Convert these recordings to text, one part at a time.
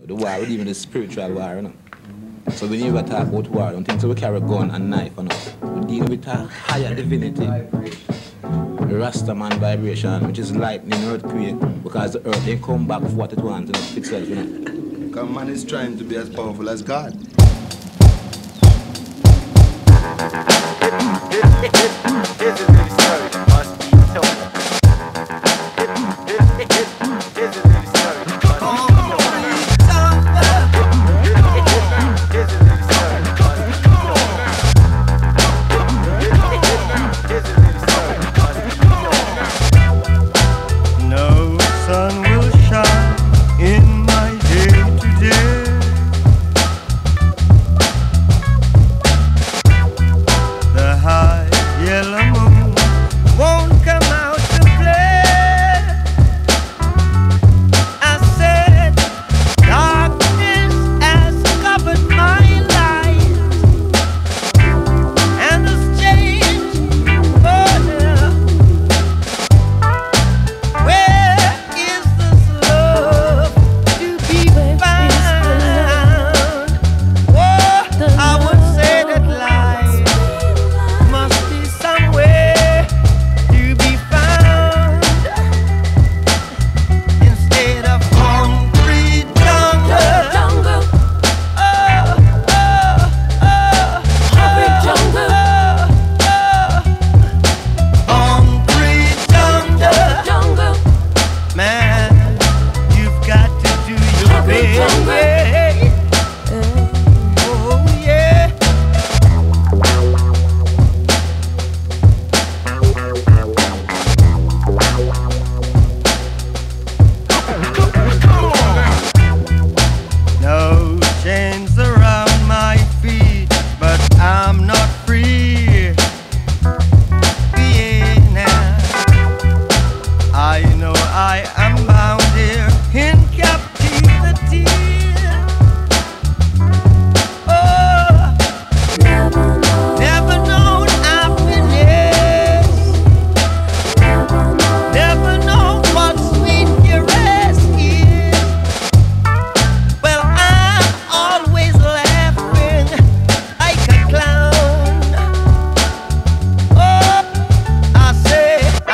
the war, we deal with the spiritual war, you know. So we never talk about war, don't think so we carry gun and knife, you know. We deal with a higher divinity. Rastaman vibration, which is lightning, earthquake, because the earth ain't come back for what it wants, you know, itself, you know. Because man is trying to be as powerful as God. This is really scary, must be told. This is really scary, must be told. This is really scary, must be told. This is really scary, must be told. No sun will shine in my day today. The high yellow moon won't come out to play. I said darkness has covered my life and has changed further. Where is this love to be found? Oh, I would say that life must be somewhere to be found instead of concrete jungle. Oh, oh, oh, concrete jungle. Concrete jungle. Man, you've got to do your best. Oh yeah. No chains around my feet, but I'm not free. Yeah, now I know I am bound here in captivity. Oh, never known happiness. Never known what sweet caress is. Well, I'm always laughing like a clown. Oh, I say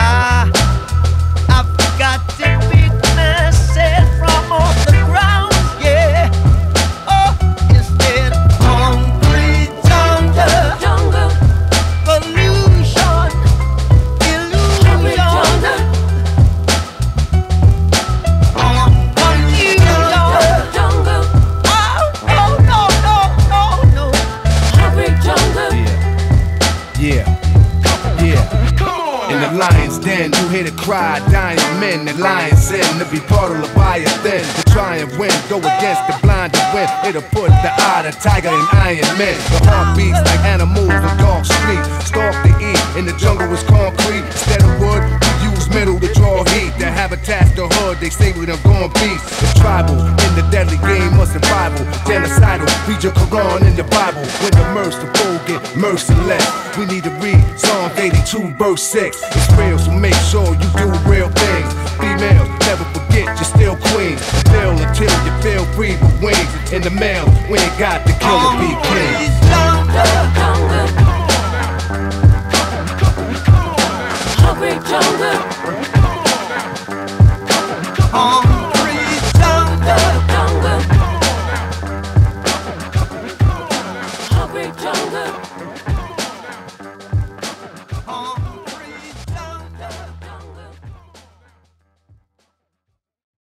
I've got to pick myself from off the ground, yeah. Oh, instead of concrete jungle, pollution, illusion, confusion. Oh, no. Yeah. In the lion's den, you hear the cry, dying men. The lion's in to be part of Leviathan. To try and win, go against the blind to win. It'll put the eye, the tiger in Iron Men. The heart beats like animals on dark street. Stalk to eat, in the jungle is concrete. Instead of wood, we use metal to draw heat. The habitat's the hood, they say we done gone beast. It's tribal, in the deadly game of survival. Genocidal, read your Quran in the Bible. When the merciful get merciless, we need to read Psalm 82 verse 6. It's real, so make sure you do real things. Females, never forget you're still queens. Feel until you feel free with wings. In the mail, we ain't got the killer bee king.